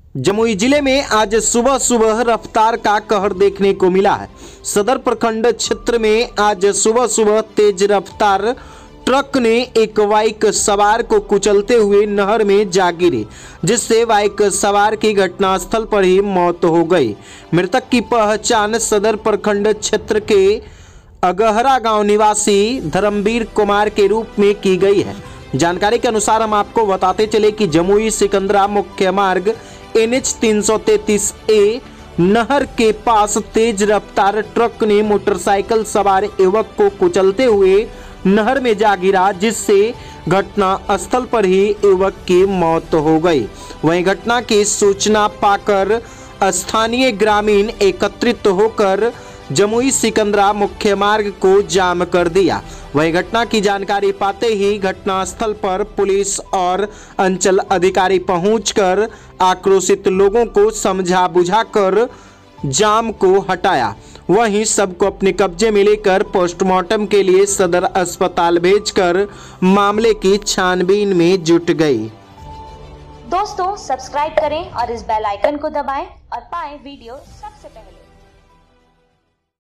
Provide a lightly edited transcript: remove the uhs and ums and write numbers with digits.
जमुई जिले में आज सुबह सुबह रफ्तार का कहर देखने को मिला है। सदर प्रखंड क्षेत्र में आज सुबह सुबह तेज रफ्तार ट्रक ने एक बाइक सवार को कुचलते हुए नहर में जा गिरी, जिससे बाइक सवार की घटनास्थल पर ही मौत हो गई। मृतक की पहचान सदर प्रखंड क्षेत्र के अगहरा गांव निवासी धर्मवीर कुमार के रूप में की गई है। जानकारी के अनुसार हम आपको बताते चले कि जमुई सिकंदरा मुख्य मार्ग NH 333A नहर के पास तेज रफ्तार ट्रक ने मोटरसाइकिल सवार युवक को कुचलते हुए नहर में जा गिरा, जिससे घटना स्थल पर ही युवक की मौत हो गई। वहीं घटना की सूचना पाकर स्थानीय ग्रामीण एकत्रित होकर जमुई सिकंदरा मुख्य मार्ग को जाम कर दिया। वहीं घटना की जानकारी पाते ही घटनास्थल पर पुलिस और अंचल अधिकारी पहुंचकर आक्रोशित लोगों को समझा बुझाकर जाम को हटाया। वहीं सबको अपने कब्जे में लेकर पोस्टमार्टम के लिए सदर अस्पताल भेजकर मामले की छानबीन में जुट गई। दोस्तों सब्सक्राइब करें और इस बेल आइकन को दबाएं और पाएं वीडियो